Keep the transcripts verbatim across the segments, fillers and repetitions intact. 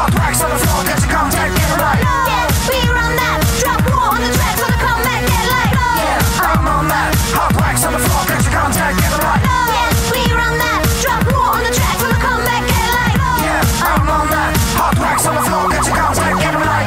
hot wax on the floor, get your contact, get it right. Yeah, we run that, drop war on the track for the comeback, get light. Yeah, I'm on that, hot wax on the floor, get your contact, get it right. Yeah, we run that, drop war on the track for the comeback, get light. Yeah, I'm on that, hot wax on the floor, get your contact, get it right.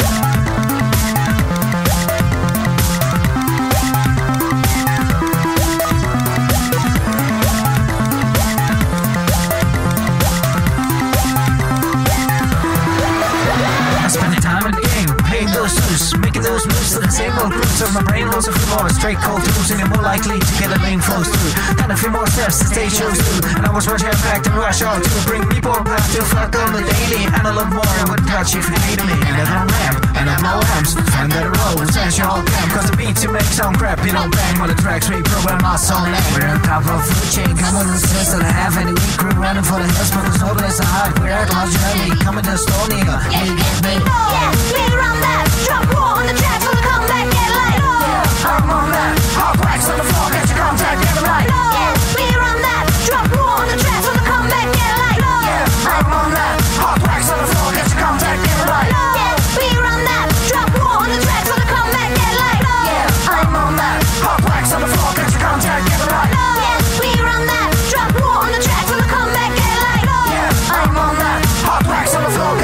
Making those moves to the same old grooves of my brain. Lots of more straight cold tools, and you're more likely to get a lane flows through. Done a few more steps the stage shows through, and I was rushing back to rush on to bring me more back to fuck on the daily. And a lot more I would touch if you hated me. And I don't rap, and I'm no amps. Find that it rolls as you all camp, cause the beats you make sound crap. You don't bang when the tracks reprogram our song name. We're on top of food chain, coming with stress that I have. Any week crew running for the hills, but it's holding us a heart. We're at large journey, coming to Estonia. Yeah, you get me? Yeah, we run that, drop war on the track for the comeback, get light. Yeah, I'm on that, hot wax on the floor, get your contact, get it right. Yeah, we run that, drop war on the track for the comeback, get light. Yeah, I'm on that, hot wax on the floor, get your contact, get it right. Yeah, we run that, drop war on the track for the comeback, get light. Yeah, I'm on that, hot wax on the floor, get your contact, get it right. Yeah, we run that, drop war on the track for the comeback, get light. Yeah, I'm on that, hot wax on the floor.